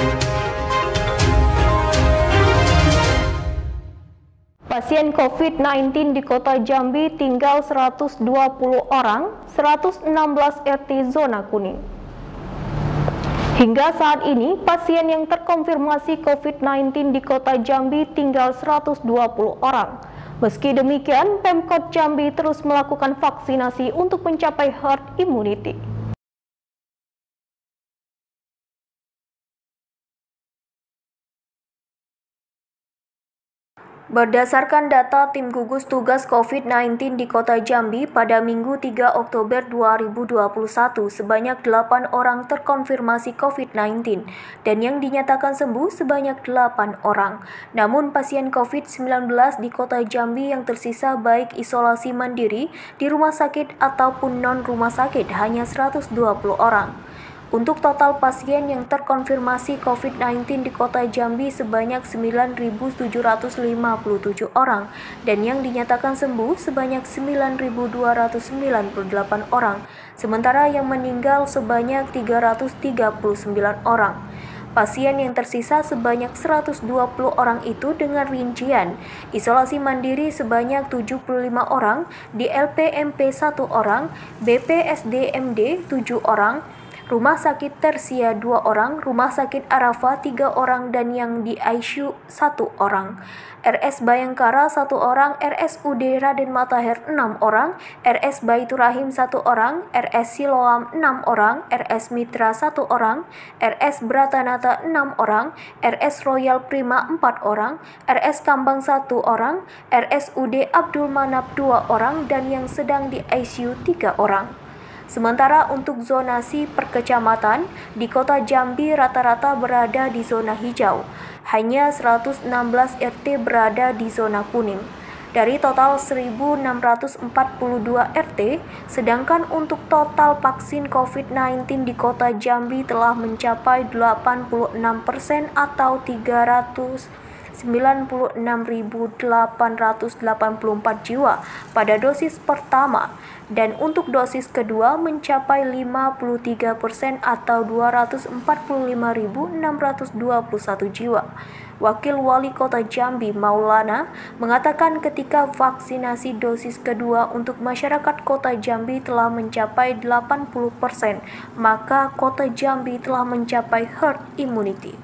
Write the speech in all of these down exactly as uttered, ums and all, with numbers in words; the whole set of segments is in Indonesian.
Pasien COVID sembilan belas di Kota Jambi tinggal seratus dua puluh orang, seratus enam belas R T zona kuning. Hingga saat ini, pasien yang terkonfirmasi COVID sembilan belas di Kota Jambi tinggal seratus dua puluh orang. Meski demikian, Pemkot Jambi terus melakukan vaksinasi untuk mencapai herd immunity. Berdasarkan data Tim Gugus Tugas COVID sembilan belas di Kota Jambi pada Minggu tiga Oktober dua ribu dua puluh satu, sebanyak delapan orang terkonfirmasi COVID sembilan belas dan yang dinyatakan sembuh sebanyak delapan orang. Namun pasien COVID sembilan belas di Kota Jambi yang tersisa baik isolasi mandiri di rumah sakit ataupun non-rumah sakit hanya seratus dua puluh orang. Untuk total pasien yang terkonfirmasi COVID sembilan belas di Kota Jambi sebanyak sembilan ribu tujuh ratus lima puluh tujuh orang dan yang dinyatakan sembuh sebanyak sembilan ribu dua ratus sembilan puluh delapan orang, sementara yang meninggal sebanyak tiga ratus tiga puluh sembilan orang. Pasien yang tersisa sebanyak seratus dua puluh orang itu dengan rincian isolasi mandiri sebanyak tujuh puluh lima orang, di L P M P satu orang, B P S D M D tujuh orang, Rumah Sakit Tersia dua orang, Rumah Sakit Arafah tiga orang, dan yang di I C U satu orang. R S Bayangkara satu orang, R S U D Raden Matahir enam orang, R S Baitur Rahim satu orang, R S Siloam enam orang, R S Mitra satu orang, R S Bratanata enam orang, R S Royal Prima empat orang, R S Kambang satu orang, R S U D Abdul Manap dua orang, dan yang sedang di I C U tiga orang. Sementara untuk zonasi per kecamatan, di Kota Jambi rata-rata berada di zona hijau, hanya seratus enam belas R T berada di zona kuning. Dari total seribu enam ratus empat puluh dua R T, sedangkan untuk total vaksin COVID sembilan belas di Kota Jambi telah mencapai delapan puluh enam persen atau tiga ratus sembilan puluh enam ribu delapan ratus delapan puluh empat jiwa pada dosis pertama, dan untuk dosis kedua mencapai lima puluh tiga persen atau dua ratus empat puluh lima ribu enam ratus dua puluh satu jiwa. Wakil Wali Kota Jambi Maulana mengatakan ketika vaksinasi dosis kedua untuk masyarakat Kota Jambi telah mencapai delapan puluh persen, maka Kota Jambi telah mencapai herd immunity.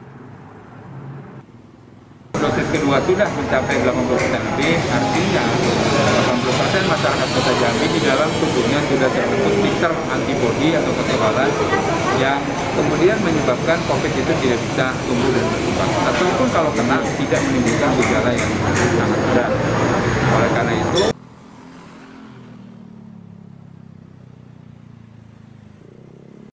Dosis kedua sudah mencapai delapan puluh persen lebih, artinya delapan puluh persen masyarakat Kota Jambi di dalam tubuhnya sudah terbentuk titer antibodi atau kekebalan yang kemudian menyebabkan COVID itu tidak bisa tumbuh dan berkembang, ataupun kalau kena tidak menimbulkan gejala yang sangat berat.